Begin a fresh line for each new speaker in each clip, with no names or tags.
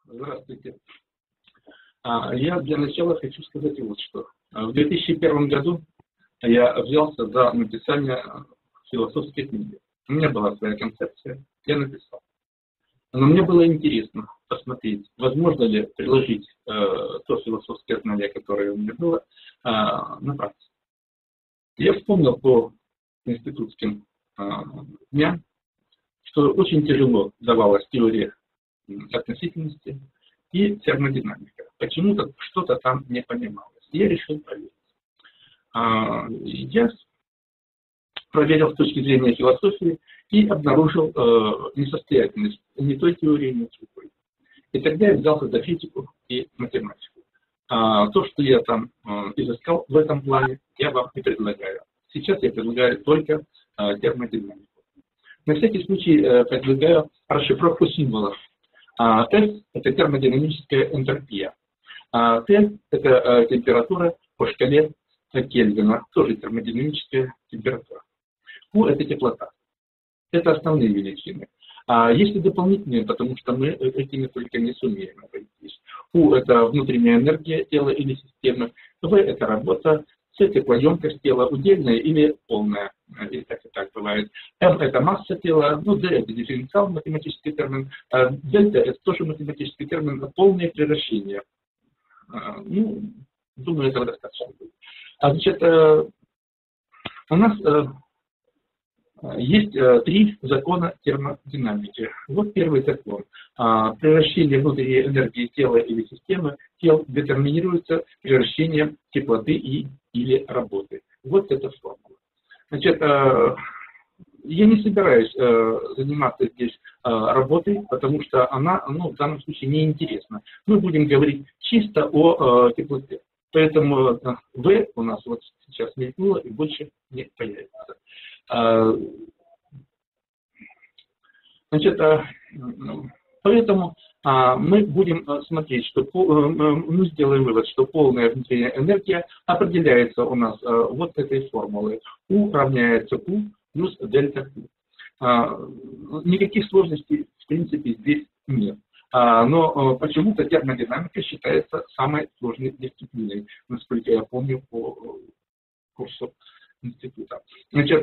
Здравствуйте. Я для начала хочу сказать вот что. В 2001 году я взялся за написание философской книги. У меня была своя концепция, я написал. Но мне было интересно посмотреть, возможно ли приложить то философское знание, которое у меня было, на практику. Я вспомнил по институтским дням, что очень тяжело давалась теория относительности и термодинамика. Почему-то что-то там не понималось. Я решил проверить. Я проверил с точки зрения философии и обнаружил несостоятельность ни той теории, ни другой. И тогда я взялся за физику и математику. То, что я там изыскал в этом плане, я вам не предлагаю. Сейчас я предлагаю только термодинамику. На всякий случай предлагаю расшифровку символов. С – это термодинамическая энтропия. Т – это температура по шкале Кельвина, тоже термодинамическая температура. Q – это теплота. Это основные величины. Есть и дополнительные, потому что мы этими только не сумеем обойтись. U – это внутренняя энергия тела или системы. V – это работа. C – теплоемкость тела, удельная или полная. И так бывает. M – это масса тела. D – это дифференциал, математический термин. Дельта – это тоже математический термин, полное превращение. Думаю, этого достаточно будет. Значит, у нас есть три закона термодинамики. Вот первый закон. Превращение внутренней энергии тела или системы тел детерминируется превращением теплоты или работы. Вот это формула. Значит, я не собираюсь заниматься здесь работой, потому что она в данном случае неинтересна. Мы будем говорить чисто о теплоте. Поэтому V у нас вот сейчас мелькнуло и больше не появится. Значит, поэтому мы будем смотреть, что мы сделаем вывод, что полная внутренняя энергия определяется у нас вот этой формулой. U равняется Q плюс дельта Q. Никаких сложностей в принципе здесь нет. Но почему-то термодинамика считается самой сложной дисциплиной, насколько я помню по курсу института. Значит,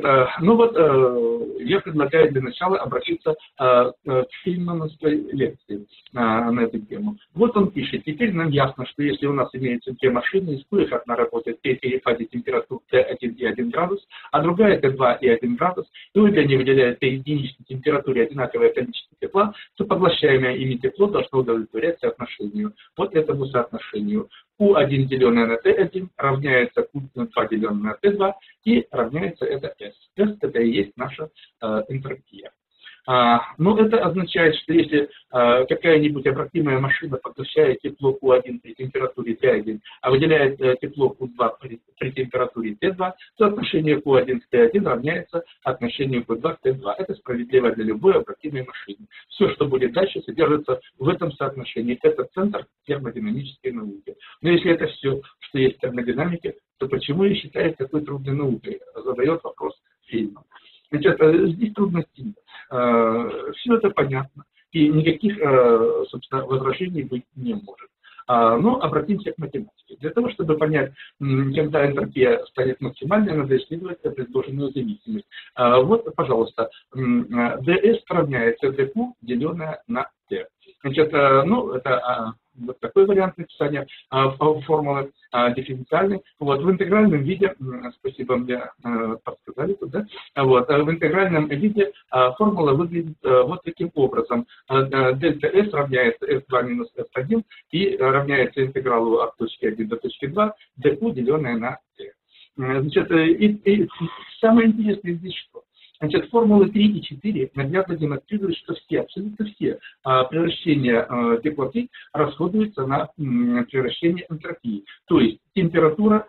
я предлагаю для начала обратиться к Фейнмановской лекции на эту тему. Вот он пишет: теперь нам ясно, что если у нас имеются две машины, из коих одна работает при перепаде температур Т1 и 1 градус, а другая Т2 и 1 градус, и обе они выделяют при единичной температуре одинаковое количество тепла, то поглощаемое ими тепло должно удовлетворять соотношению. Вот этому соотношению. Q1 деленное на T1 равняется Q2 деленное на T2 и равняется это S. S – это и есть наша энтропия. Но это означает, что если какая-нибудь обратимая машина поглощает тепло Q1 при температуре T1, а выделяет тепло Q2 при температуре T2, то отношение Q1 к T1 равняется отношению Q2 к T2. Это справедливо для любой обратимой машины. Все, что будет дальше, содержится в этом соотношении. Это центр термодинамической науки. Но если это все, что есть в термодинамике, то почему ее считают такой трудной наукой? Задает вопрос Фейнман. Значит, здесь трудностей нет. Все это понятно. И никаких, собственно, возражений быть не может. Но обратимся к математике. Для того, чтобы понять, когда энтропия станет максимальной, надо исследовать предложенную зависимость. Вот, пожалуйста, ds равняется dq, деленное на t. Значит, это вот такой вариант написания формулы дифференциальной. Вот, в интегральном виде, спасибо, мне подсказали тут, да? Вот, в интегральном виде формула выглядит вот таким образом. Дельта S равняется S2 минус S1 и равняется интегралу от точки 1 до точки 2 dq, деленное на t. Значит, и самое интересное здесь что? Значит, формулы 3 и 4 наглядно демонстрируют, что все, абсолютно все превращения теплоты расходуются на превращение энтропии. То есть температура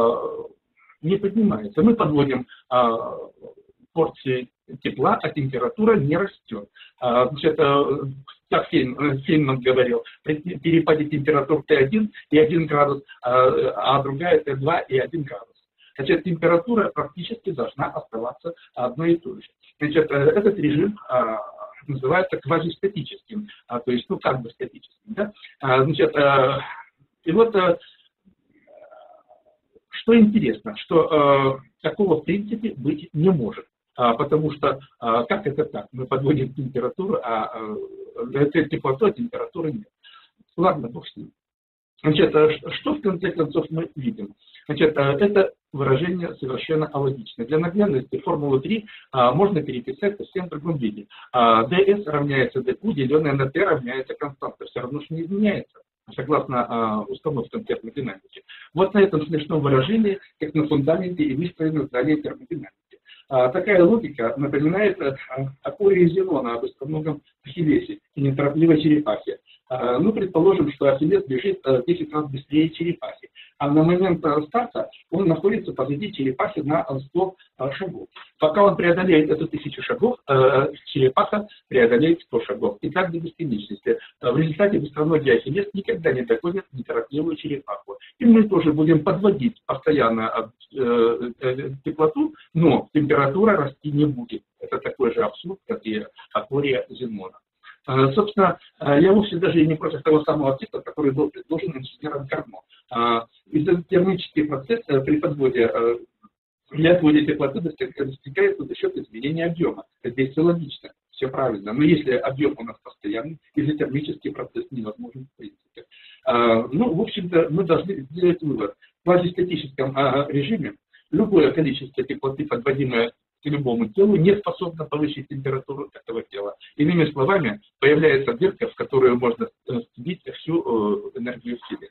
не поднимается. Мы подводим порции тепла, а температура не растет. Значит, как Фейнман говорил, при перепаде температур Т1 и 1 градус, а другая Т2 и 1 градус. Значит, температура практически должна оставаться одной и той же. Значит, этот режим называется квазистатическим, то есть, ну, как бы статическим. Да? Значит, и вот, что интересно, что такого в принципе быть не может. Потому что, как это так? Мы подводим температуру, это теплоту, а температуры нет. Ладно, бог с ним. Значит, что в конце концов мы видим? Значит, это выражение совершенно алогичное. Для наглядности формулу 3 можно переписать в совсем другом виде. ds равняется dq, деленное на t равняется константа. Все равно что не изменяется, согласно установкам термодинамики. Вот на этом смешном выражении, как на фундаменте и выстроено здание термодинамики. Такая логика напоминает о Коре Зенона, об остроногом Ахиллесе и неторопливой черепахе. Ну, предположим, что Ахиллес бежит 10 раз быстрее черепахи, а на момент старта он находится позади черепахи на 100 шагов. Пока он преодолеет эту 1000 шагов, черепаха преодолеет 100 шагов. И так до бесконечности. В результате быстроногий Ахиллес никогда не догонит неторопливую черепаху. И мы тоже будем подводить постоянно теплоту, но температура расти не будет. Это такой же абсурд, как и Коре Зенона. Собственно, я вовсе даже и не против того самого цикла, который был предложен инженером Карно. Изотермический процесс при подводе для отвода теплоты достигается за счет изменения объема. Здесь все логично, все правильно. Но если объем у нас постоянный, изотермический процесс невозможен в принципе. Ну, в общем-то, мы должны сделать вывод. В квазистатическом режиме любое количество теплоты, подводимое к любому телу, не способно повысить температуру этого тела. Иными словами, появляется дырка, в которую можно вбить всю энергию Вселенной.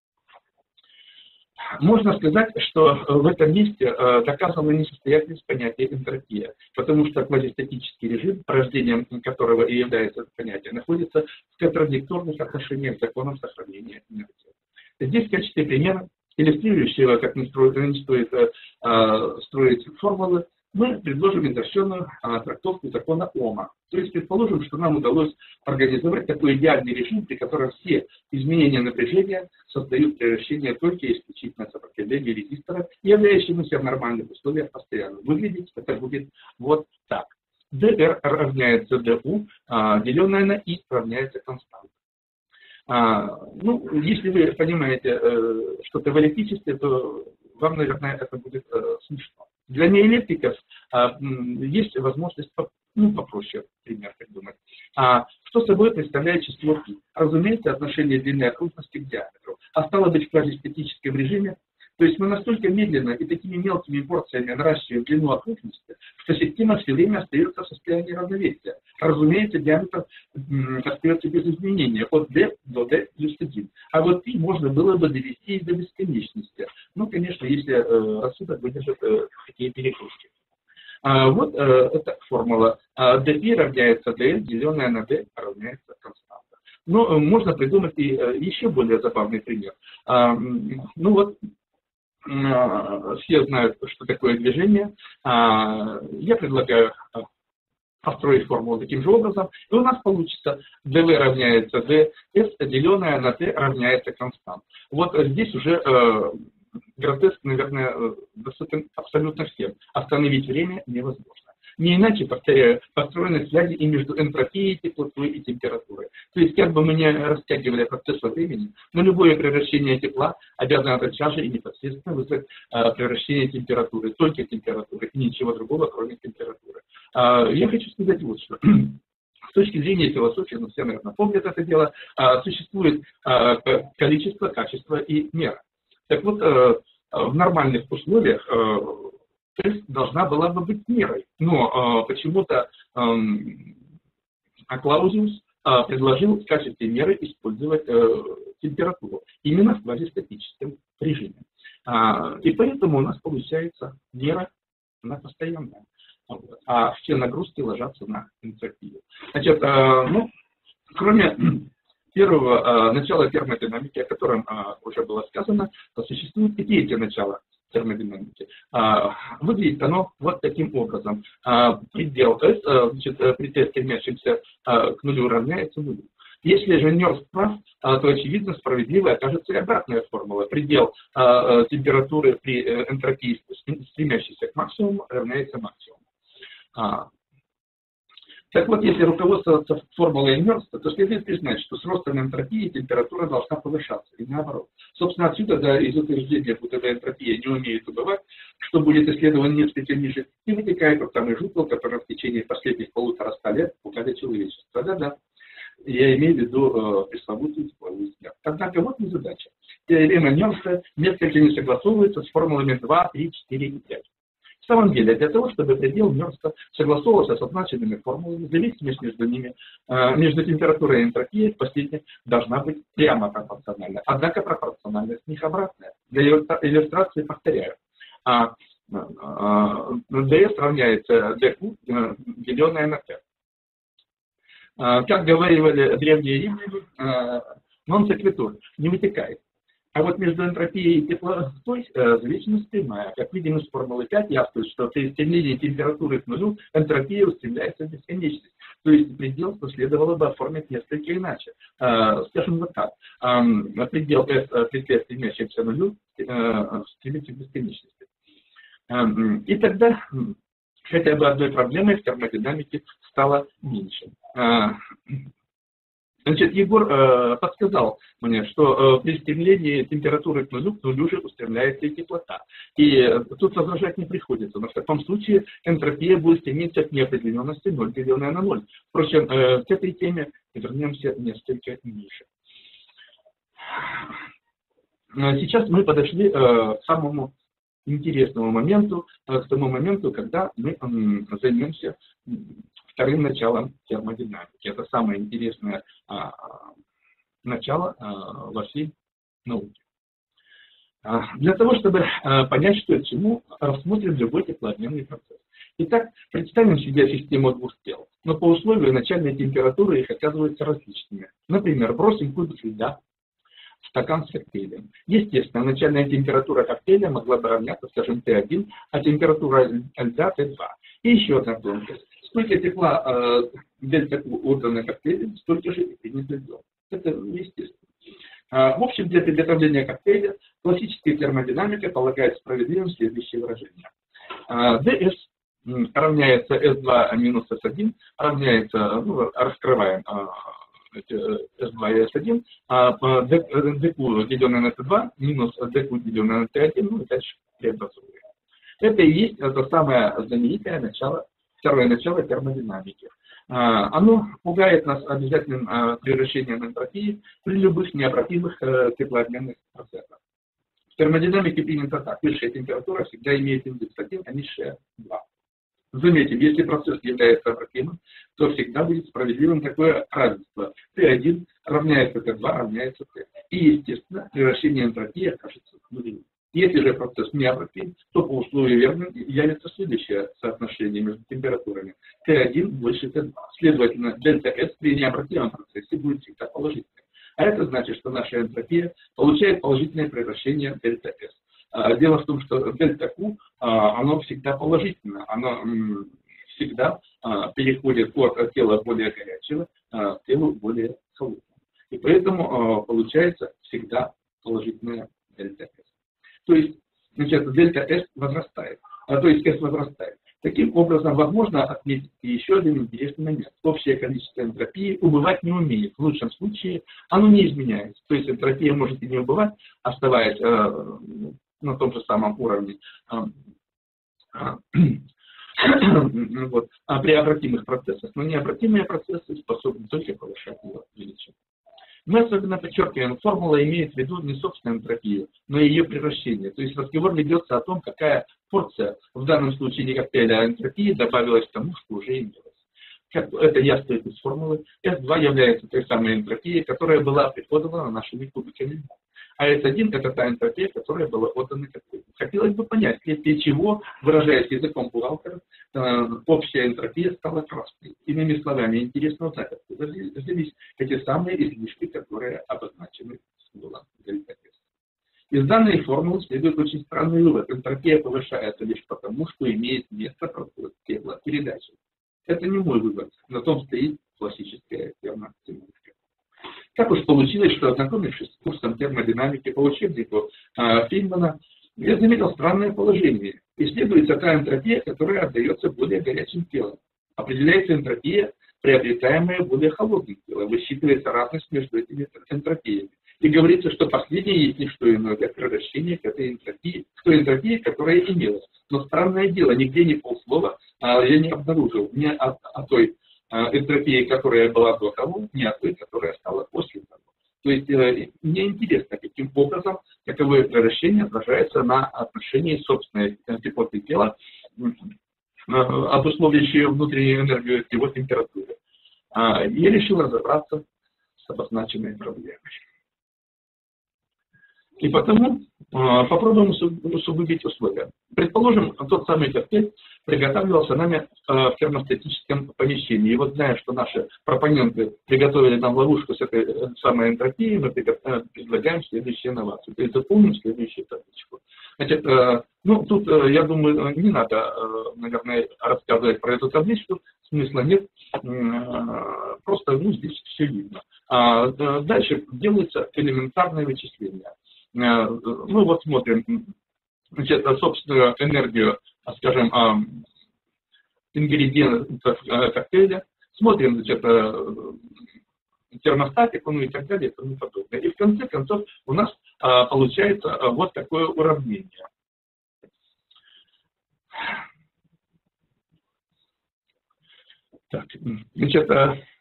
Можно сказать, что в этом месте доказана несостоятельность понятия энтропия, потому что квазистатический режим, порождением которого и является это понятие, находится в контрадикторных отношениях к законам сохранения энергии. Здесь в качестве примера, иллюстрирующего, как не стоит строить формулы, мы предложим инверсионную трактовку закона Ома. То есть предположим, что нам удалось организовать такой идеальный режим, при котором все изменения напряжения создают превращение только исключительно сопротивления резистора, являющемуся в нормальных условиях постоянно. Выглядеть это будет вот так. dr равняется du, деленное на i равняется константа. Ну, если вы понимаете что-то в электричестве, то вам, наверное, это будет смешно. Для неэлектриков есть возможность попроще пример придумать. Что собой представляет число π? Разумеется, отношение длины окружности к диаметру. А стало быть, в квазистатическом режиме, то есть мы настолько медленно и такими мелкими порциями наращиваем длину окружности, что система все время остается в состоянии равновесия. Разумеется, диаметр остается без изменения от d до d плюс 1. А вот π можно было бы довести до бесконечности. Ну, конечно, если рассудок выдержит такие перегрузки. Вот эта формула. dπ равняется dl, деленное на d равняется константа. Но можно придумать и еще более забавный пример. Ну вот, все знают, что такое движение. Я предлагаю построить формулу таким же образом, и у нас получится dv равняется ds, деленное на t равняется констант. Вот здесь уже гротеск, наверное, доступен абсолютно всем. Остановить время невозможно. Не иначе, повторяю, построены связи и между энтропией, теплотой и температурой. То есть, как бы мы ни растягивали процесс во времени, но любое превращение тепла обязано тотчас же и непосредственно вызвать превращение температуры, только температуры, и ничего другого, кроме температуры. Я хочу сказать вот что. С точки зрения философии, ну все, наверное, помнят это дело, существует количество, качество и мера. Так вот, в нормальных условиях тест должна была бы быть мерой, но почему-то Клаузиус предложил в качестве меры использовать температуру именно в квазистатическом режиме. И поэтому у нас получается мера на постоянная, а все нагрузки ложатся на энтропию. Значит, ну, кроме первого начала термодинамики, о котором уже было сказано, существует и третье начало термодинамики. Выглядит оно вот таким образом. Предел S, значит, при t, стремящемся к нулю, равняется нулю. Если же Нёрст прав, то, очевидно, справедливой окажется и обратная формула. Предел температуры при энтропии, стремящейся к максимуму, равняется максимуму. Так вот, если руководствоваться формулой Мерста, то следует признать, что с ростом энтропии температура должна повышаться, и наоборот. Собственно, отсюда да, из утверждения, будто энтропия не умеет убывать, что будет исследовано несколько ниже, и вытекает тот самый жупел, который в течение последних 150 лет пугали человечество. Да-да. Я имею в виду пресловутую тепловую смерть. Однако вот незадача. Теорема Мерста несколько не согласовывается с формулами 2, 3, 4 и 5. В самом деле, для того, чтобы предел Мерста согласовывался с означенными формулами, зависимость между ними, между температурой и энтропией последних должна быть прямо пропорциональна. Однако пропорциональность у них обратная. Для иллюстрации повторяю. ds равняется dq, деленное на t. Как говорили древние римляне, non sequitur, не вытекает. А вот между энтропией и теплотой зависимость прямая. Как видим из формулы 5, явствует, что при стремлении температуры к нулю энтропия устремляется в бесконечность. То есть предел следовало бы оформить несколько иначе. Скажем вот так. Предел S при T стремящемся к нулю стремится к бесконечности. И тогда хотя бы одной проблемой в термодинамике стало меньше. Значит, Егор подсказал мне, что при стремлении температуры к нулю же устремляется и теплота. И тут возражать не приходится. Но в таком случае энтропия будет стремиться к неопределенности 0, деленное на 0. Впрочем, к этой теме вернемся несколько ниже. Сейчас мы подошли к самому интересному моменту, к тому моменту, когда мы займемся вторым началом термодинамики. Это самое интересное начало во всей науке. Для того, чтобы понять, что и к чему, рассмотрим любой теплообменный процесс. Итак, представим себе систему двух тел, но по условию начальной температуры их оказываются различными. Например, бросим кубик льда в стакан с коктейлем. Естественно, начальная температура коктейля могла бы равняться, скажем, Т1, а температура льда Т2. И еще одна тонкость. Сколько тепла дельта Q отдано коктейлем, столько же и принято льдом. Это естественно. В общем, для приготовления коктейля классическая термодинамика полагает справедливым следующее выражение. ds равняется S2 минус S1, равняется, раскрываем S2 и S1, dq деленное на T2 минус dq деленное на T1, и дальше преобразуем. Это и есть это самое знаменитое начало, второе начало термодинамики. Оно пугает нас обязательным превращением энтропии при любых необратимых теплообменных процессах. В термодинамике принято так. Высшая температура всегда имеет индекс 1, а низшая 2. Заметим, если процесс является обратимым, то всегда будет справедливым такое равенство. T1 равняется T2 равняется T. И, естественно, превращение энтропии окажется нулевым. Если же процесс необратим, то по условию верным явится следующее соотношение между температурами. T1 больше T2. Следовательно, дельта S при необратимом процессе будет всегда положительным. А это значит, что наша энтропия получает положительное превращение дельта S. Дело в том, что дельта Q, оно всегда положительно. Оно всегда переходит от тела более горячего к телу более холодному. И поэтому получается всегда положительная дельта S. То есть, значит, дельта S возрастает, то есть S возрастает. Таким образом, возможно отметить еще один интересный момент. Общее количество энтропии убывать не умеет. В лучшем случае оно не изменяется. То есть энтропия может и не убывать, оставаясь на том же самом уровне при обратимых процессах. Но необратимые процессы способны только повышать его величину. Мы особенно подчеркиваем, формула имеет в виду не собственную энтропию, но и ее превращение. То есть разговор ведется о том, какая порция, в данном случае не коктейля, а энтропии добавилась к тому, что уже имелось. Это явствует из формулы. S2 является той самой энтропией, которая была преподана нашими кубиками льда. А S1 это та энтропия, которая была отдана коктейлю. Хотелось бы понять, вследствие чего, выражаясь языком бухгалтера, общая энтропия стала красной. Иными словами, интересно узнать, откуда взялись эти самые излишки, которые обозначены символом дельта S. Из данной формулы следует очень странный вывод. Энтропия повышается лишь потому, что имеет место теплопередачи. Это не мой вывод, на том стоит классическая термодинамика. Так уж получилось, что, ознакомившись с курсом термодинамики по учебнику Фейнмана, я заметил странное положение. Исследуется та энтропия, которая отдается более горячим телом. Определяется энтропия, приобретаемая более холодных тел, высчитывается разность между этими энтропиями. И говорится, что последнее есть не что иное, как превращение к этой энтропии, к той энтропии, которая имелась. Но странное дело, нигде не полслова я не обнаружил ни о той энтропии, которая была до того, ни о той, которая стала после того. То есть мне интересно, каким образом таковое превращение отражается на отношении собственной теплоты тела, обусловливающей внутреннюю энергию его температуры. Я решил разобраться с обозначенной проблемой. И потому попробуем усугубить условия. Предположим, тот самый коктейль приготавливался нами в термостатическом помещении. И вот зная, что наши пропоненты приготовили нам ловушку с этой самой энтропией, мы предлагаем следующую инновацию. То есть заполним следующую табличку. Значит, ну тут, я думаю, не надо, наверное, рассказывать про эту табличку, смысла нет, просто здесь все видно. Дальше делаются элементарные вычисления. Ну вот смотрим, значит, собственную энергию, скажем, ингредиентов коктейля, смотрим, значит, термостатику, ну и так далее и тому подобное. И в конце концов у нас получается вот такое уравнение. Так, значит,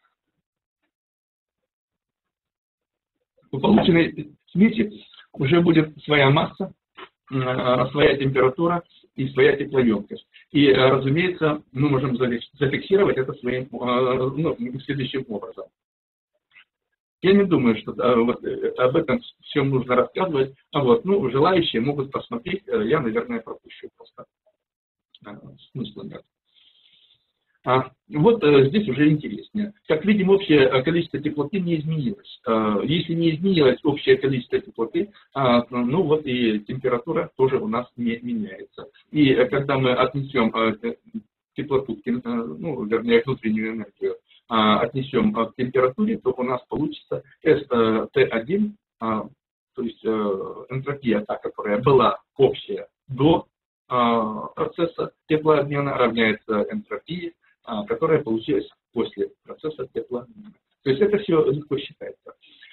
у полученной смеси уже будет своя масса, своя температура и своя теплоемкость. И, разумеется, мы можем зафиксировать это своим, следующим образом. Я не думаю, что вот, об этом всем нужно рассказывать. Желающие могут посмотреть, я, наверное, пропущу просто. Смысла нет. Вот здесь уже интереснее. Как видим, общее количество теплоты не изменилось. Если не изменилось общее количество теплоты, ну вот и температура тоже у нас не меняется. И когда мы отнесем теплоту, ну, вернее, внутреннюю энергию, отнесем к температуре, то у нас получится ST1, то есть энтропия, та, которая была общая до процесса теплообмена, равняется энтропии, которая получилась после процесса теплообмена. То есть это все легко считается.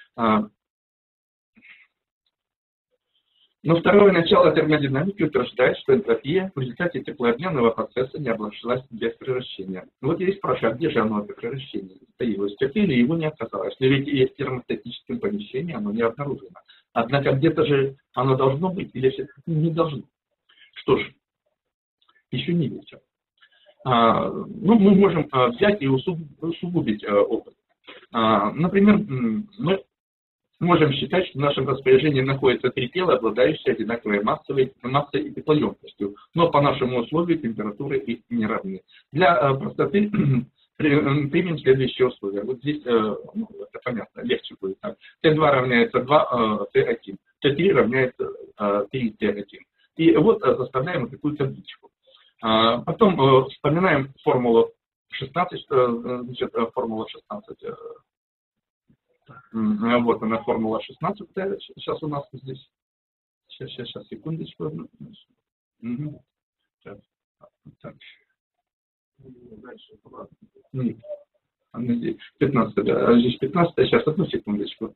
Но второе начало термодинамики утверждает, что энтропия в результате теплообменного процесса не обошлась без превращения. Вот я и спрашиваю, а где же оно, это превращение, состоялось? В коктейле его не оказалось. Но ведь и в термостатическом помещении оно не обнаружено. Однако где-то же оно должно быть или все-таки не должно. Что ж, еще не вечер. Ну, мы можем взять и усугубить опыт. Например, мы можем считать, что в нашем распоряжении находятся три тела, обладающие одинаковой массой и теплоемкостью, но по нашему условию температуры их не равны. Для простоты примем следующие условия. Вот здесь, ну, это понятно, легче будет так. Т2 равняется 2 Т1, Т3 равняется 3 Т1. И вот составляем такую табличку. Потом вспоминаем формулу 16, значит, формула 16. Вот она, формула 16. Сейчас у нас здесь. Сейчас, секундочку. Угу. Так. Дальше. Нет. 15. Да. Здесь 15. Сейчас, одну секундочку.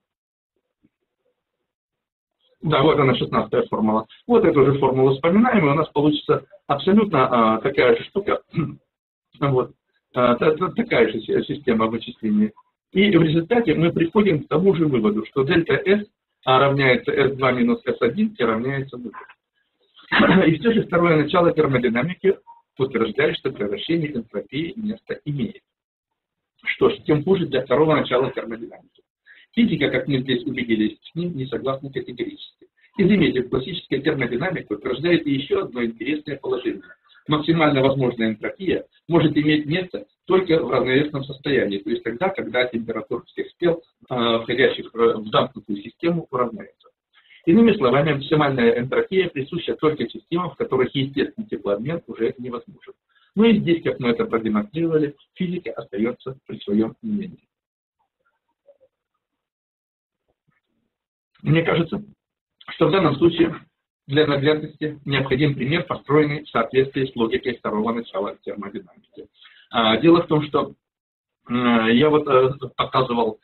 Да, вот она, 16-я формула. Вот эту же формулу вспоминаем, и у нас получится абсолютно такая же штука. Вот. Такая же система вычисления. И в результате мы приходим к тому же выводу, что дельта S равняется S2 минус S1 и равняется 0. И все же второе начало термодинамики утверждает, что превращение энтропии место имеет. Что ж, тем хуже для второго начала термодинамики. Физика, как мы здесь убедились, с ним не согласна категорически. И заметьте, классическая термодинамика утверждает еще одно интересное положение. Максимально возможная энтропия может иметь место только в равновесном состоянии, то есть тогда, когда температура всех тел, входящих в замкнутую систему, уравняется. Иными словами, максимальная энтропия присуща только системам, в которых естественный теплообмен уже невозможен. Ну и здесь, как мы это продемонстрировали, физика остается при своем мнении. Мне кажется, что в данном случае для наглядности необходим пример, построенный в соответствии с логикой второго начала термодинамики. Дело в том, что я вот показывал,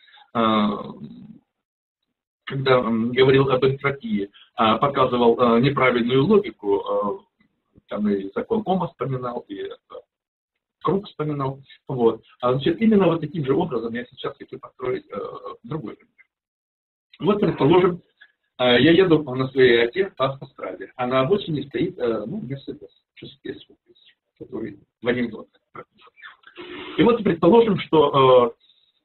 когда говорил об энтропии, показывал неправильную логику, там и закон Ома вспоминал, и круг вспоминал. Вот. Значит, именно вот таким же образом я сейчас хочу построить другой пример. Вот, предположим, я еду на своей оке по Австралии, а на обочине стоит Мерседес 650, который в анекдоте. И вот предположим, что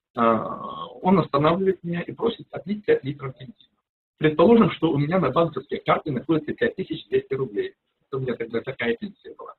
он останавливает меня и просит отлить 5 литров бензина. Предположим, что у меня на банковской карте находится 5200 рублей. Это у меня тогда такая пенсия была.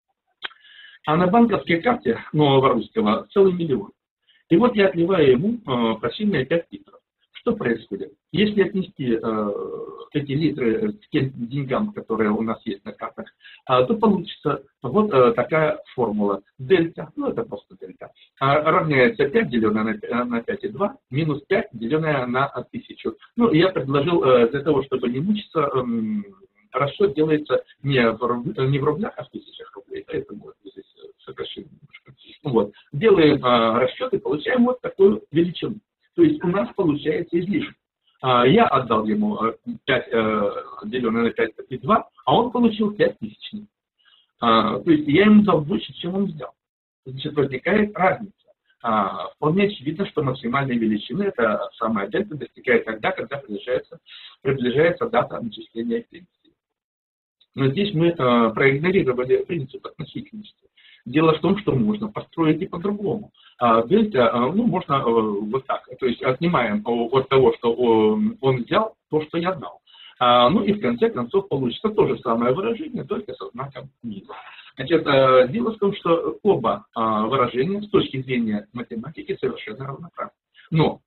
А на банковской карте нового русского целый миллион. И вот я отливаю ему просильные 5 литров. Что происходит? Если отнести эти литры к тем деньгам, которые у нас есть на картах, то получится вот такая формула. Дельта, это просто дельта, равняется 5 деленное на 5,2 минус 5 деленное на 1000. Я предложил для того, чтобы не мучиться, расчет делается не в рублях, а в тысячах рублей. Поэтому здесь сокращим немножко. Вот. Делаем расчет и получаем вот такую величину. То есть у нас получается излишек. Я отдал ему 5 деленное на 5,2, а он получил 5000. То есть я ему дал больше, чем он взял. Значит, возникает разница. Вполне очевидно, что максимальные величины, это самая дельта, достигает тогда, когда приближается дата начисления пенсии. Но здесь мы проигнорировали принцип относительности. Дело в том, что можно построить и по-другому. Дельта, можно вот так. То есть отнимаем от того, что он взял, то, что я дал. И в конце концов получится то же самое выражение, только со знаком минус. Значит, дело в том, что оба выражения с точки зрения математики совершенно равноправны. Но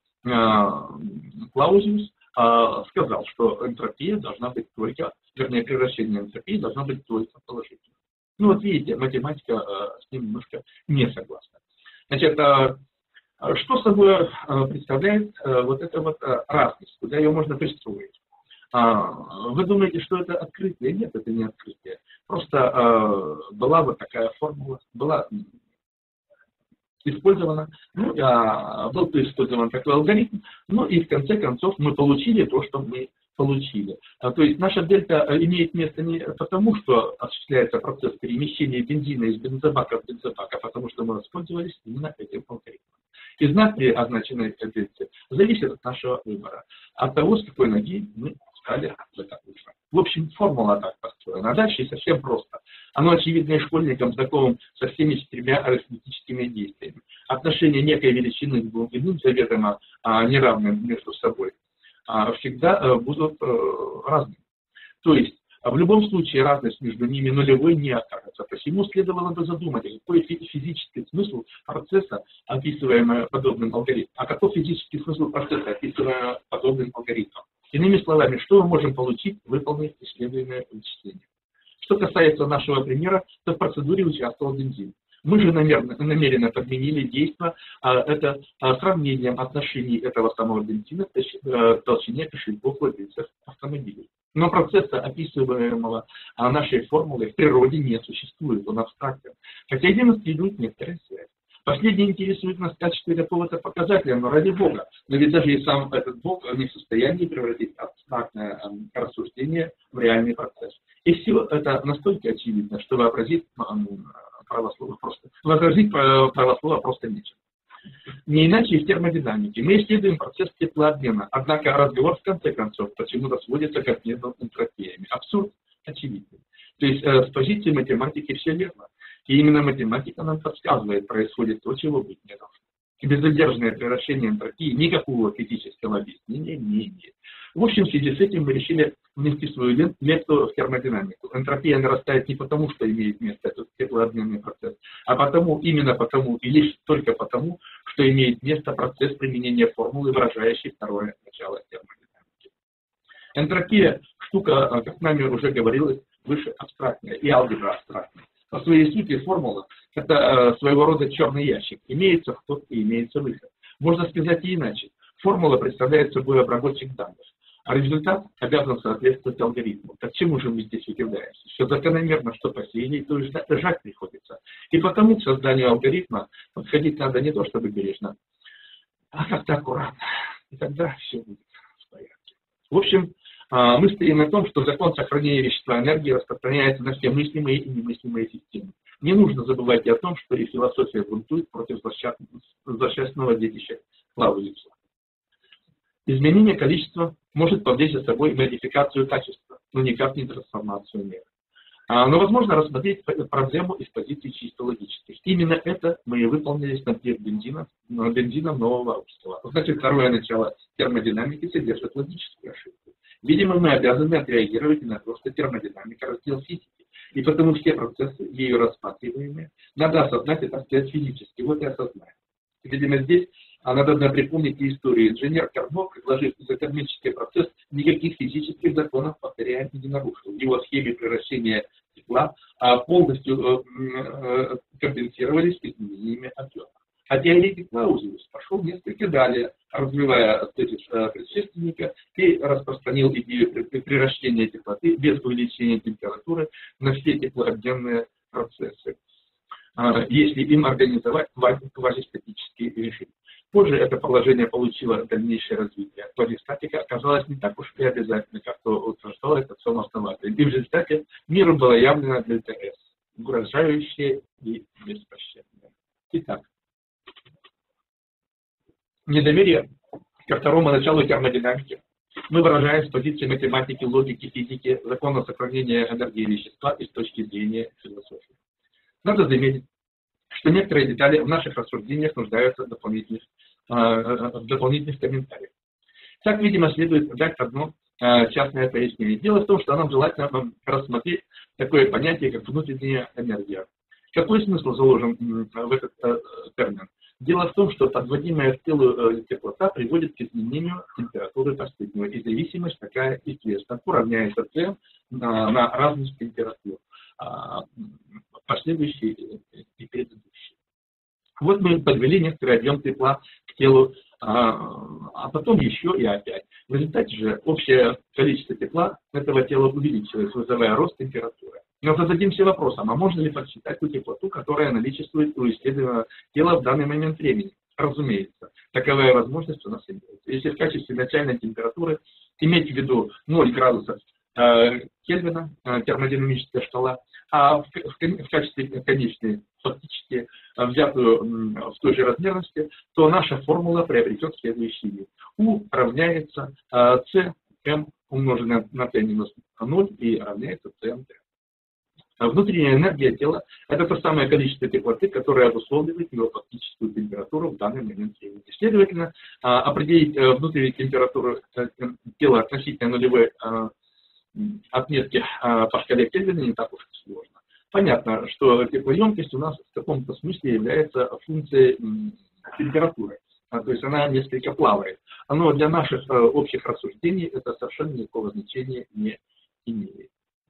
Клаузиус сказал, что энтропия должна быть только, вернее, превращение энтропии должно быть только положительным. Вот видите, математика с ним немножко не согласна. Значит, что собой представляет вот эта вот разность, куда ее можно пристроить? Вы думаете, что это открытие? Нет, это не открытие. Просто была вот такая формула, была использована, был использован такой алгоритм, и в конце концов мы получили то, что мы получили. То есть наша дельта имеет место не потому, что осуществляется процесс перемещения бензина из бензобака в бензобак, а потому что мы воспользовались именно этим алгоритмом. И знак при означенной дельте зависит от нашего выбора, от того, с какой ноги мы стали в это вышло. В общем, формула так построена. А дальше совсем просто. Оно очевидно и школьникам, знакомым со всеми 4 арифметическими действиями. Отношение некой величины к двум иным заведомо неравным между собой всегда будут разными. То есть, в любом случае разность между ними нулевой не окажется. Посему следовало бы задумать, какой физический смысл процесса, описываемого подобным алгоритмом, а какой физический смысл процесса, описываемого подобным алгоритмом. Иными словами, что мы можем получить, выполнив исследуемое вычисление. Что касается нашего примера, то в процедуре участвовал бензин. Мы же намеренно подменили действие сравнением отношений этого самого бензина к толщине кошельков владельцев автомобилей. Но процесса, описываемого нашей формулой, в природе не существует, он абстрактен. Хотя демонстрирует некоторые связи. Последний интересует нас в качестве какого-то показателя, но ради Бога. Но ведь даже и сам этот Бог не в состоянии превратить абстрактное рассуждение в реальный процесс. И все это настолько очевидно, что вообразить правослово просто нечем. Не иначе и в термодинамике. Мы исследуем процесс теплообмена, однако разговор в конце концов почему-то сводится к обмену энтропиями. Абсурд очевидный. То есть с позиции математики все верно. И именно математика нам подсказывает, происходит то, чего быть не должно. И безудержное превращение энтропии никакого физического объяснения не имеет. В общем, в связи с этим мы решили внести свою лепту в термодинамику. Энтропия нарастает не потому, что имеет место этот теплообменный процесс, а именно потому и лишь только потому, что имеет место процесс применения формулы, выражающей второе начало термодинамики. Энтропия – штука, как нами уже говорилось, выше абстрактная, и алгебра абстрактная. По своей сути формула – это своего рода черный ящик. Имеется вход и имеется выход. Можно сказать и иначе. Формула представляет собой обработчик данных. А результат обязан соответствовать алгоритму. Так чему же мы здесь удивляемся? Что закономерно, что посеяли, то и жать приходится. И потому к созданию алгоритма подходить надо не то чтобы бережно, а как-то аккуратно. И тогда все будет в порядке. В общем, мы стоим на том, что закон сохранения вещества энергии распространяется на все мыслимые и немыслимые системы. Не нужно забывать и о том, что и философия бунтует против злосчастного детища Клаузевица. Изменение количества может повлечь за собой модификацию качества, но никак не трансформацию мира. Но возможно рассмотреть проблему из позиции чисто логических. Именно это мы и выполнили с бензином нового общества. Значит, второе начало термодинамики содержит логическую ошибку. Видимо, мы обязаны отреагировать на то, что термодинамика раздел физики. И потому все процессы, ею рассматриваемые, надо осознать и так сказать физически. Вот и осознаем. Видимо, здесь надо припомнить историю. Инженер Карно, предложив изотермический процесс, никаких физических законов, повторяем, не нарушил. Его схемы превращения тепла полностью компенсировались изменениями объема. А теоретик Клаузевиц пошел несколько далее, развивая тезис предшественника и распространил идею превращения теплоты без увеличения температуры на все теплообменные процессы, если им организовать квазистатические решения. Позже это положение получило дальнейшее развитие. Квазистатика оказалась не так уж и обязательно, как то утверждал этот сам основатель. И в результате миру было явлено ДТС, угрожающее и беспощадное. Итак, недоверие ко второму началу термодинамики мы выражаем с позиции математики, логики, физики, закона сохранения энергии вещества и с точки зрения философии. Надо заметить, что некоторые детали в наших рассуждениях нуждаются в дополнительных комментариях. Так, видимо, следует дать одно частное пояснение. Дело в том, что нам желательно рассмотреть такое понятие, как внутренняя энергия. Какой смысл заложен в этот термин? Дело в том, что подводимая в тело теплота приводит к изменению температуры последнего, и зависимость такая известна. Уравняется С на разность температур, последующие и предыдущие. Вот мы подвели некоторый объем тепла к телу, а потом еще и опять. В результате же общее количество тепла этого тела увеличилось, вызывая рост температуры. Но зададимся вопросом, а можно ли подсчитать ту теплоту, которая наличествует у исследуемого тела в данный момент времени? Разумеется, таковая возможность у нас имеется. Если в качестве начальной температуры иметь в виду 0 градусов Кельвина, термодинамическая шкала, а в качестве конечной, фактически взятую в той же размерности, то наша формула приобретет следующий вид. U равняется Cm умноженное на t минус 0 и равняется Cmt. Внутренняя энергия тела – это то самое количество теплоты, которое обусловливает его фактическую температуру в данный момент времени. Следовательно, определить внутреннюю температуру тела относительно нулевой отметки по шкале Кельвина не так уж и сложно. Понятно, что теплоемкость у нас в каком-то смысле является функцией температуры, то есть она несколько плавает. Но для наших общих рассуждений это совершенно никакого значения не имеет.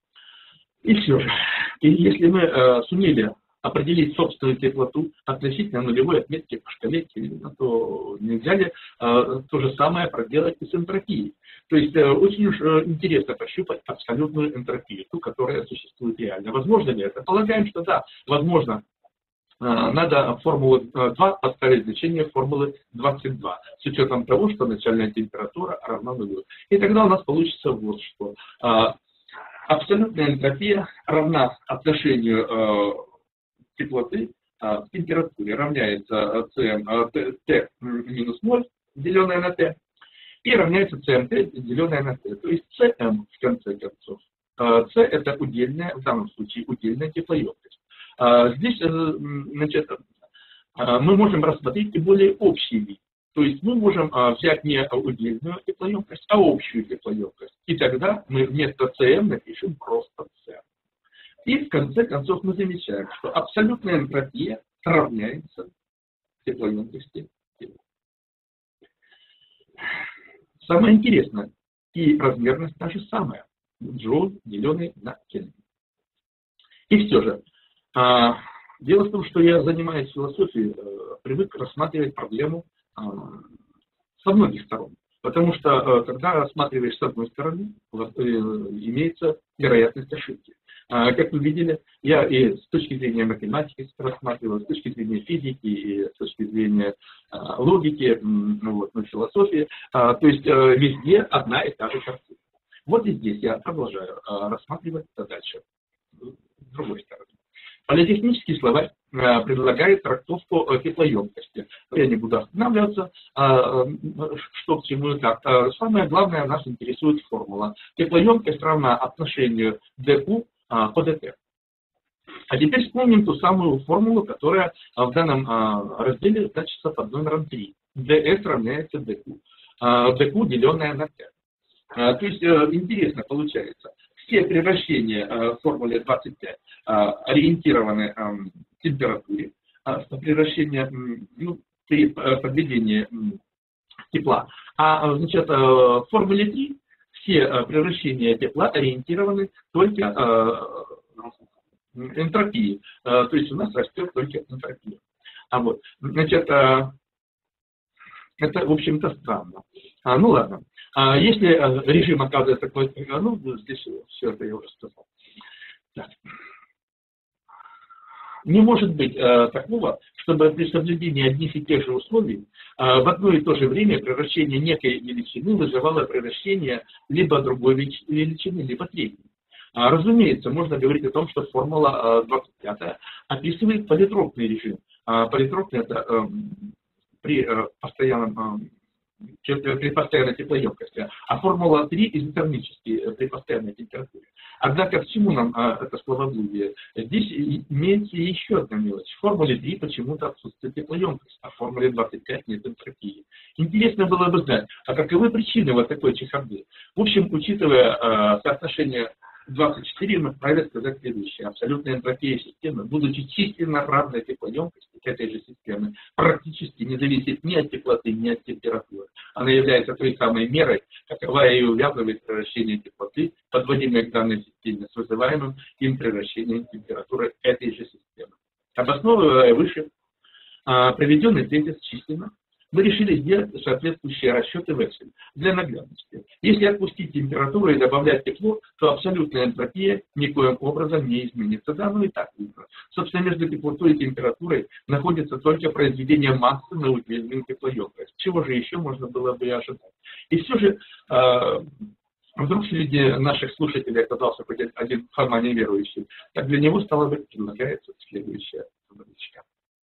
И все же, если мы сумели определить собственную теплоту относительно нулевой отметки по шкале Кельвина, то нельзя ли то же самое проделать и с энтропией? То есть очень уж интересно пощупать абсолютную энтропию, ту, которая существует реально. Возможно ли это? Полагаем, что да, возможно. Надо формулу 2 поставить значение формулы 22, с учетом того, что начальная температура равна нулю. И тогда у нас получится вот что. Абсолютная энтропия равна отношению теплоты к температуре, равняется T минус 0, деленное на T, и равняется CMT, деленное на T. То есть CM, в конце концов. C это удельная, в данном случае удельная теплоемкость. Здесь, значит, мы можем рассмотреть и более общий вид. То есть мы можем взять не удельную теплоемкость, а общую теплоемкость. И тогда мы вместо CM напишем просто C. И в конце концов мы замечаем, что абсолютная энтропия равняется теплоемкости тела. Самое интересное, и размерность та же самая. Джоуль, деленный на Кельвин. И все же, дело в том, что я занимаюсь философией, привык рассматривать проблему со многих сторон. Потому что, когда рассматриваешь с одной стороны, имеется вероятность ошибки. Как вы видели, я и с точки зрения математики рассматривал, с точки зрения физики, и с точки зрения логики, философии. То есть везде одна и та же картина. Вот и здесь я продолжаю рассматривать дальше с другой стороны. Политехнический словарь предлагает трактовку теплоемкости. Я не буду останавливаться, что к чему и как. Самое главное, нас интересует формула. Теплоемкость равна отношению dQ по dt. А теперь вспомним ту самую формулу, которая в данном разделе значится под номером 3. ds равняется dQ. dQ, деленное на t. То есть интересно получается. Все превращения в формуле 25 ориентированы в температуре, превращения при подведении тепла. А значит, в формуле 3 все превращения тепла ориентированы только энтропии. То есть у нас растет только энтропия. Значит, это, в общем-то, странно. Ну ладно. Если режим оказывается такой, здесь все это я уже сказал. Так. Не может быть такого, чтобы при соблюдении одних и тех же условий в одно и то же время превращение некой величины вызывало превращение либо другой величины, либо третьей. Разумеется, можно говорить о том, что формула 25 описывает политропный режим. Политропный — это при постоянной теплоемкости, а формула 3 изотермический при постоянной температуре. Однако к чему нам это словоблудие? Здесь имеется еще одна мелочь. В формуле 3 почему-то отсутствует теплоемкость, а в формуле 25 нет энтропии. Интересно было бы знать, а каковы причины вот такой чехарды? В общем, учитывая соотношение 24, мы вправе сказать следующее. Абсолютная энтропия системы, будучи численно равной теплоемкости этой же системы, практически не зависит ни от теплоты, ни от температуры. Она является той самой мерой, каковая и увязывает превращение теплоты, подводимой к данной системе, с вызываемым им превращением температуры этой же системы. Обосновывая выше приведенный тезис численно, мы решили сделать соответствующие расчеты в Excel для наглядности. Если отпустить температуру и добавлять тепло, то абсолютная энтропия никоим образом не изменится. Да, и так видно. Собственно, между теплотой и температурой находится только произведение массы на удельную теплоемкость. Чего же еще можно было бы и ожидать? И все же, вдруг среди наших слушателей оказался хоть один формально неверующий, так для него, стало быть, предлагается следующая табличка.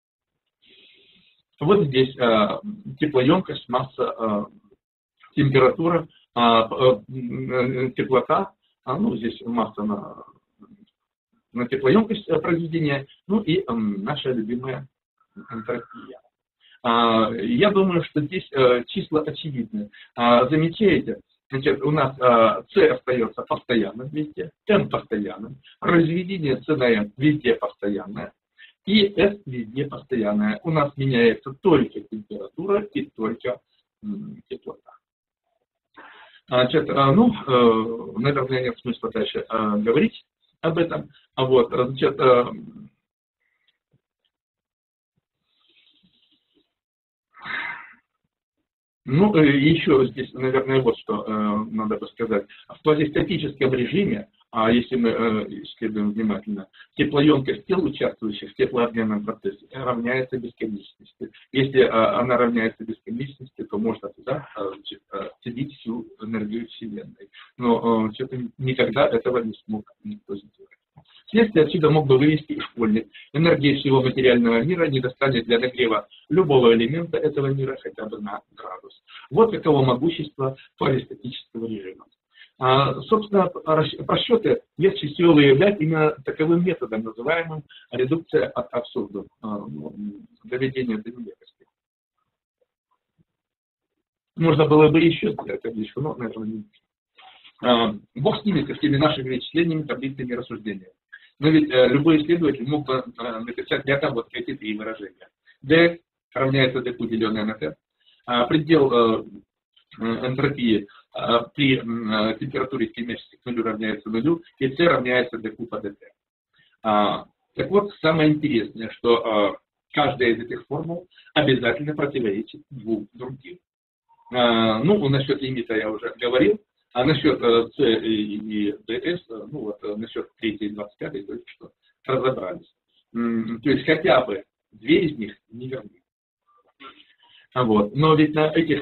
Вот здесь теплоемкость, масса, температура, теплота, здесь масса на теплоемкость произведения, и наша любимая энтропия. Я думаю, что здесь числа очевидны. Замечаете, значит, у нас C остается постоянным везде, M постоянным, произведение C на M везде постоянное. И S везде постоянная. У нас меняется только температура и только теплота. Значит, наверное, нет смысла дальше говорить об этом. Значит, еще здесь, наверное, вот что надо бы сказать. В квазистатическом режиме, если мы исследуем внимательно, теплоемкость тел, участвующих в теплообменном процессе, равняется бесконечности. Если она равняется бесконечности, то можно туда вселить всю энергию Вселенной. Но что-то никогда этого не смог никто сделать. Следствие отсюда мог бы вывести и школьник. Энергия всего материального мира не достанет для нагрева любого элемента этого мира хотя бы на градус. Вот каково могущество квазистатического режима. Собственно, расчеты легче всего выявлять именно таковым методом, называемым редукция ad absurdum, доведение до нелепости. Можно было бы еще сделать табличку, но, наверное, не нужно. Бог с ними, со всеми нашими вычислениями, таблицами рассуждения. Но ведь любой исследователь мог бы написать рядом вот эти три выражения. D равняется dQ, деленное на T. Предел энтропии при температуре, стремящейся к нулю, равняется нулю, и C равняется dQ по dt. Так вот, самое интересное, что каждая из этих формул обязательно противоречит двум другим. Ну, насчет лимита я уже говорил. А насчет С и ДС, ну вот насчет 3 и 25 только что разобрались. То есть хотя бы 2 из них не верны. Вот. Но ведь на этих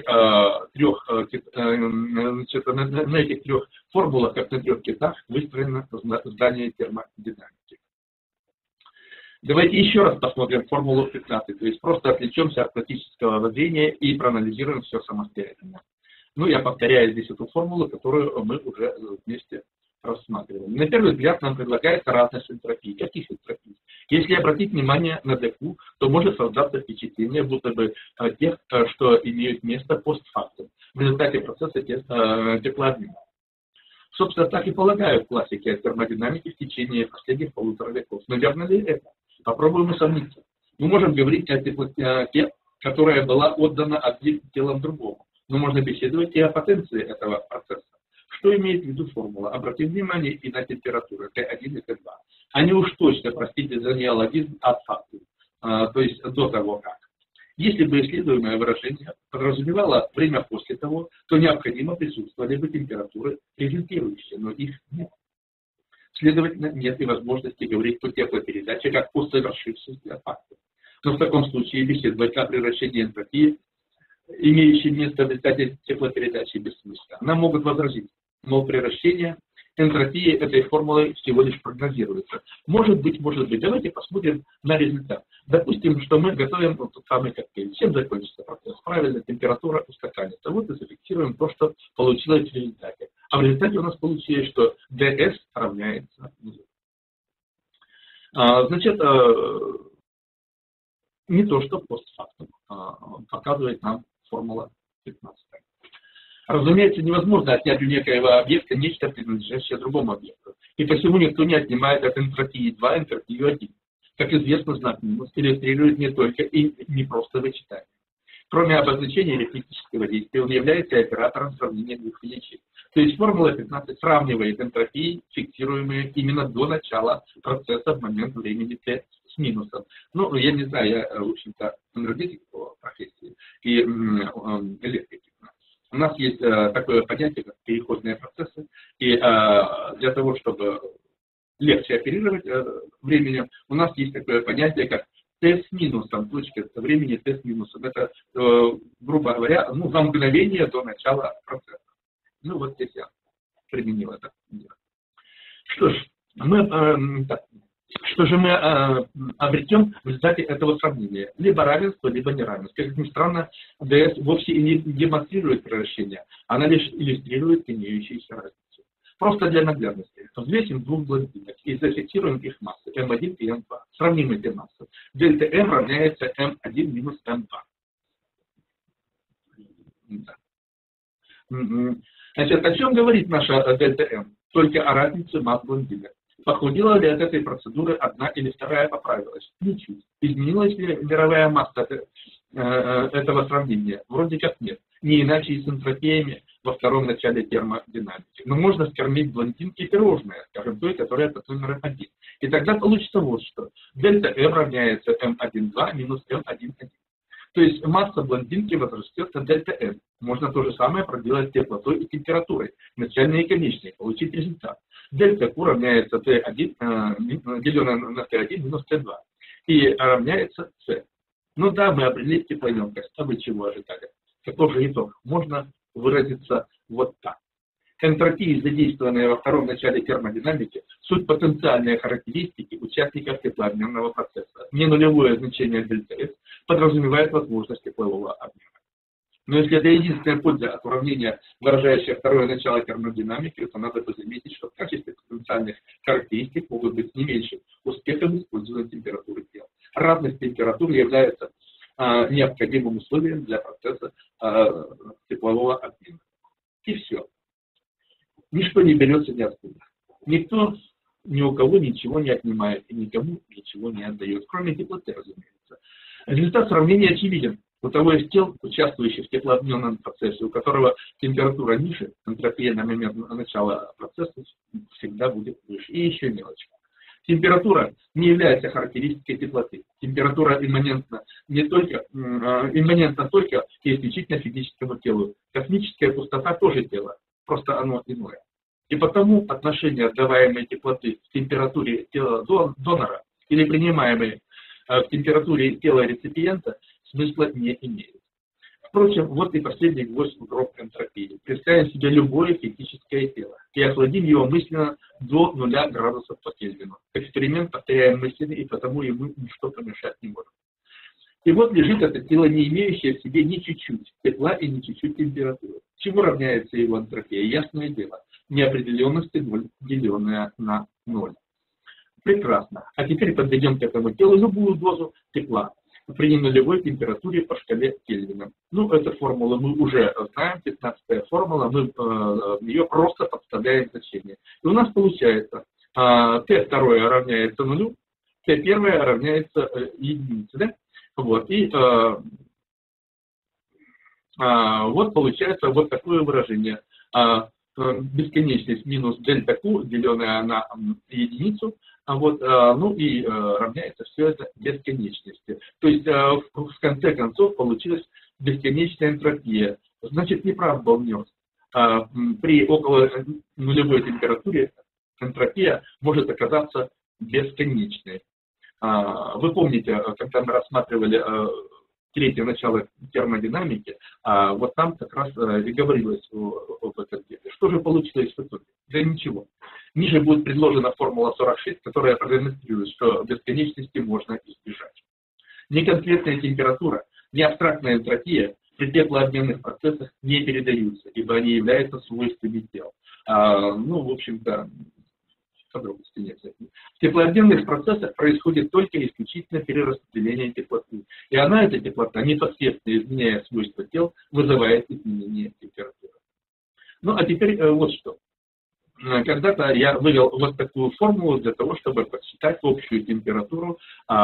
трех формулах, как на 3 китах, выстроено здание термодинамики. Давайте еще раз посмотрим формулу 15, то есть просто отвлечемся от практического введения и проанализируем все самостоятельно. Ну, я повторяю здесь эту формулу, которую мы уже вместе рассматриваем. На первый взгляд нам предлагается разность энтропий. Каких энтропий? Если обратить внимание на ДФУ, то может создаться впечатление, будто бы тех, что имеют место постфактум, в результате процесса теплообмена. Собственно, так и полагают классики о термодинамике в течение последних 1,5 веков. Но верно ли это? Попробуем усомниться. Мы можем говорить о теплоте, которая была отдана одним телом другому. Но можно беседовать и о потенции этого процесса. Что имеет в виду формула? Обратим внимание и на температуры Т1 и Т2. Они уж точно, простите за неологизм, от факту, то есть до того как. Если бы исследуемое выражение подразумевало время после того, то необходимо присутствовали бы температуры результирующие, но их нет. Следовательно, нет и возможности говорить о теплопередаче как о совершившемся факте. Но в таком случае беседовать о превращении энтропии, имеющей место в результате теплопередачи, бессмысленно. Нам могут возразить, мол, превращение энтропии этой формулой всего лишь прогнозируется. Может быть. Давайте посмотрим на результат. Допустим, что мы готовим тот самый коктейль. Чем закончится процесс? Правильно, температура устаканится. Вот и зафиксируем то, что получилось в результате. А в результате у нас получилось, что ds равняется 0. Значит, не то, что постфактум показывает нам формула 15. Разумеется, невозможно отнять у некоего объекта нечто, принадлежащее другому объекту. И посему никто не отнимает от энтропии 2 энтропию 1. Как известно, знак минус иллюстрирует не только и не просто вычитание. Кроме обозначения электрического действия, он является оператором сравнения двух величин. То есть формула 15 сравнивает энтропии, фиксируемые именно до начала процесса в момент времени t с минусом. Ну, я не знаю, я, в общем-то, энергетик по профессии и электрик. У нас есть такое понятие, как переходные процессы, и для того, чтобы легче оперировать временем, у нас есть такое понятие, как t с минусом, точка времени t с минусом. Это, грубо говоря, за мгновение до начала процесса. Ну, вот здесь я применил это. Что ж, мы обретем в результате этого сравнения? Либо равенство, либо неравенство. Как ни странно, ДС вовсе и не демонстрирует превращение, она лишь иллюстрирует имеющиеся разницы. Просто для наглядности. Взвесим двух блондинок и зафиксируем их массы М1 и М2. Сравним эти массы. Дельта М равняется М1 минус М2. Да. Значит, о чем говорит наша дельта М? Только о разнице масс блондинок. Похудела ли от этой процедуры одна или вторая поправилась? Ничуть. Изменилась ли мировая масса этого сравнения? Вроде как нет. Не иначе и с энтропиями во втором начале термодинамики. Но можно скормить блондинке пирожное, скажем, той, которая под номером 1. И тогда получится вот что. Дельта М равняется М1,2 минус М1,1. То есть масса блондинки возрастет на дельта М. Можно то же самое проделать с теплотой и температурой, начальной и конечной, получить результат. Дельта Q равняется T1, деленное на T1 минус T2. И равняется C. Ну да, мы определили теплоемкость. А вы чего ожидали? Каков же итог? Можно выразиться вот так. Энтропии, задействованные во втором начале термодинамики, суть потенциальные характеристики участников теплообменного процесса. Ненулевое значение дельта S подразумевает возможность теплового обмена. Но если это единственная польза от уравнения, выражающее второе начало термодинамики, то надо бы заметить, что в качестве потенциальных характеристик могут быть не меньше успехом использования температуры тела. Разность температур является необходимым условием для процесса теплового обмена. И все. Ничто не берется ниоткуда. Никто ни у кого ничего не отнимает и никому ничего не отдает, кроме теплоты, разумеется. Результат сравнения очевиден. У того из тел, участвующих в теплообменном процессе, у которого температура ниже, энтропия на момент начала процесса всегда будет выше. И еще мелочь. Температура не является характеристикой теплоты. Температура имманентна только и исключительно физическому телу. Космическая пустота тоже тело, просто оно иное. И потому отношение отдаваемой теплоты к температуре тела донора или принимаемой к температуре тела реципиента смысла не имеет. Впрочем, вот и последний гвоздь в гроб энтропии. Представим себе любое физическое тело и охладим его мысленно до 0 градусов по Кельвину. Эксперимент повторяем мысленно, и потому ему ничто помешать не может. И вот лежит это тело, не имеющее в себе ни чуть-чуть тепла и ни чуть-чуть температуры. Чему равняется его энтропия? Ясное дело. Неопределенности 0, деленная на 0. Прекрасно. А теперь подведем к этому телу любую дозу тепла при нулевой температуре по шкале Кельвина. Ну, эту формулу мы уже знаем, 15-я формула, мы в нее просто подставляем значение. И у нас получается Т2 равняется 0, Т1 равняется единице. Да? Вот, и вот получается вот такое выражение. Бесконечность минус дельта Q, деленная на единицу, ну и равняется все это бесконечности. То есть в конце концов получилась бесконечная энтропия. Значит, неправ был внес. При около нулевой температуре энтропия может оказаться бесконечной. Вы помните, когда мы рассматривали третье начало термодинамики, вот там как раз и говорилось об этом деле. Что же получилось в итоге? Да ничего. Ниже будет предложена формула 46, которая продемонстрирует, что бесконечности можно избежать. Ни конкретная температура, ни абстрактная энтропия при теплообменных процессах не передаются, ибо они являются свойствами тел. Ну, в общем-то, подробностей нет. В теплообменных процессах происходит только исключительно перераспределение теплоты. И она, эта теплота, непосредственно изменяя свойства тел, вызывает изменение температуры. Ну, а теперь вот что. Когда-то я вывел вот такую формулу для того, чтобы подсчитать общую температуру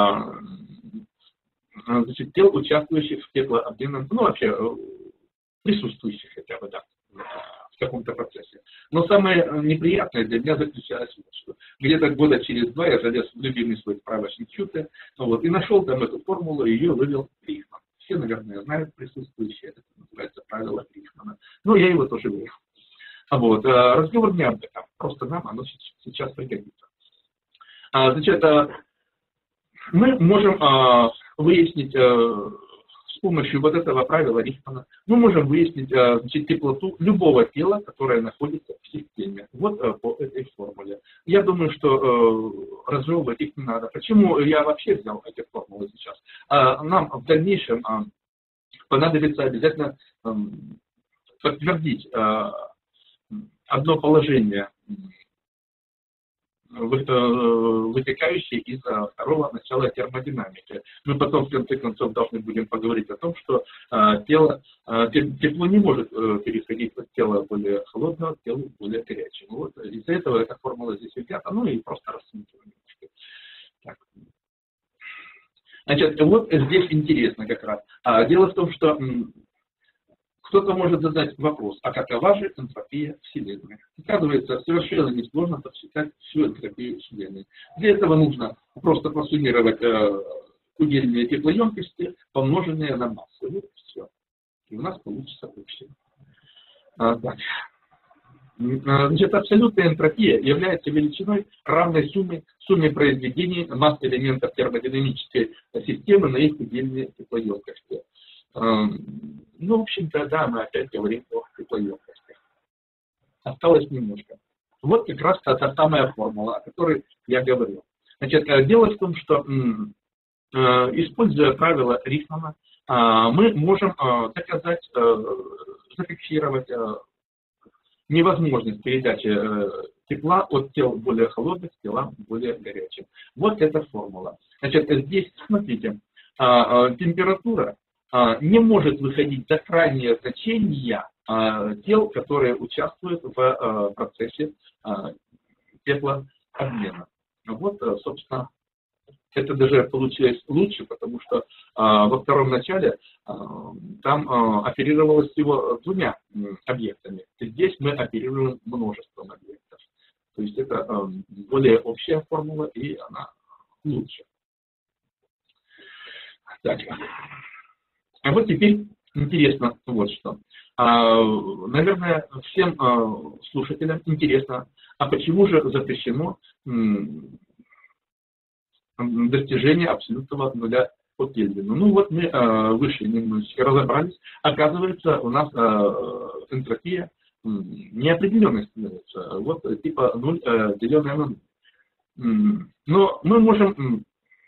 значит, тел, участвующих в теплообменном, ну, вообще, присутствующих хотя бы, да, в каком-то процессе. Но самое неприятное для меня заключалось в том, что где-то года через 2 я залез в любимый свой справочник Чута, вот, и нашел там эту формулу, и ее вывел Рихман. Все, наверное, знают присутствующие, это называется правило Рихмана. Но я его тоже вывел. Вот, разговор не об этом, просто нам оно сейчас пригодится. Значит, мы можем выяснить с помощью вот этого правила Рихмана, мы можем выяснить значит, теплоту любого тела, которое находится в системе. Вот по этой формуле. Я думаю, что разжевывать их не надо. Почему я вообще взял эти формулы сейчас? Нам в дальнейшем понадобится обязательно подтвердить одно положение, вытекающее из второго начала термодинамики. Мы потом, в конце концов, должны будем поговорить о том, что тепло не может переходить от тела более холодного к телу более горячему. Вот из-за этого эта формула здесь взята, ну и просто рассматриваем. Значит, вот здесь интересно как раз. Дело в том, что кто-то может задать вопрос, а какова же энтропия Вселенной? Оказывается, совершенно несложно подсчитать всю энтропию Вселенной. Для этого нужно просто просуммировать удельные теплоемкости, помноженные на массу. Вот все. И у нас получится общее. Значит, абсолютная энтропия является величиной, равной сумме произведений масс элементов термодинамической системы на их удельные теплоемкости. Ну, в общем-то, да, мы опять говорим о теплоемкостях. Осталось немножко. Вот как раз та самая формула, о которой я говорил. Значит, дело в том, что, используя правило Рихмана, мы можем доказать, зафиксировать невозможность передачи тепла от тел более холодных к телам более горячим. Вот эта формула. Значит, здесь, смотрите, температура не может выходить за крайние значения тел, которые участвуют в процессе теплообмена. Вот, собственно, это даже получилось лучше, потому что во втором начале там оперировалось всего 2 объектами. Здесь мы оперируем множеством объектов. То есть это более общая формула, и она лучше. Так. А вот теперь интересно вот что. Наверное, всем слушателям интересно, а почему же запрещено достижение абсолютного нуля по Кельвину? Ну вот мы выше немножечко разобрались. Оказывается, у нас энтропия неопределенной становится. Вот типа 0 деленное на 0. Но мы можем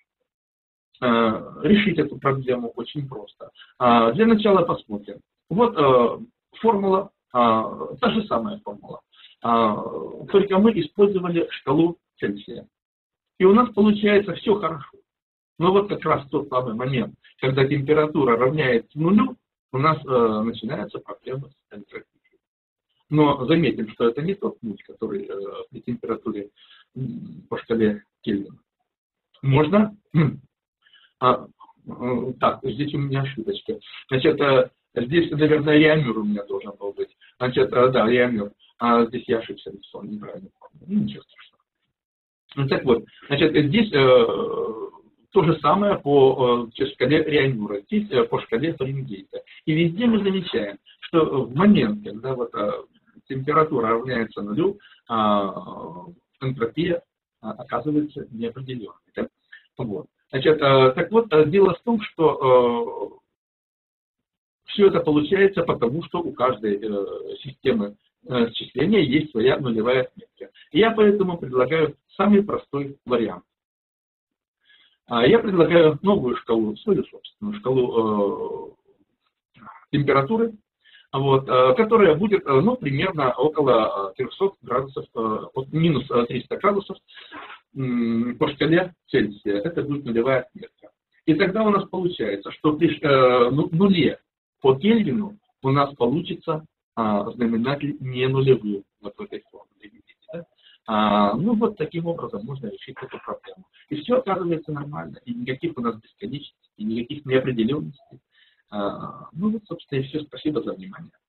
решить эту проблему очень просто. Для начала посмотрим. Вот формула, та же самая формула. Только мы использовали шкалу Цельсия. И у нас получается все хорошо. Но вот как раз тот самый момент, когда температура равняется нулю, у нас начинаются проблемы с энтропией. Но заметим, что это не тот нуль, который при температуре по шкале Кельвина. Можно... Так, здесь у меня ошибочка. Значит, здесь, наверное, Реамюр у меня должен был быть. Значит, да, Реамюр. А здесь я ошибся, написал неправильно. Ничего страшного. Ну, так вот, значит, здесь то же самое по шкале Реамюра, здесь по шкале Фаренгейта. И везде мы замечаем, что в момент, когда вот температура равняется нулю, энтропия оказывается неопределенной. Да? Вот. Значит, так вот, дело в том, что все это получается потому, что у каждой системы счисления есть своя нулевая отметка. И я поэтому предлагаю самый простой вариант. Я предлагаю новую шкалу, свою собственную шкалу температуры, вот, которая будет, ну, примерно около 300 градусов, минус 300 градусов по шкале Цельсия. Это будет нулевая отметка. И тогда у нас получается, что при нуле по Кельвину у нас получится знаменатель не нулевым вот в этой формуле. Ну вот таким образом можно решить эту проблему. И все оказывается нормально. И никаких у нас бесконечностей, никаких неопределенностей. Ну вот, собственно, и все. Спасибо за внимание.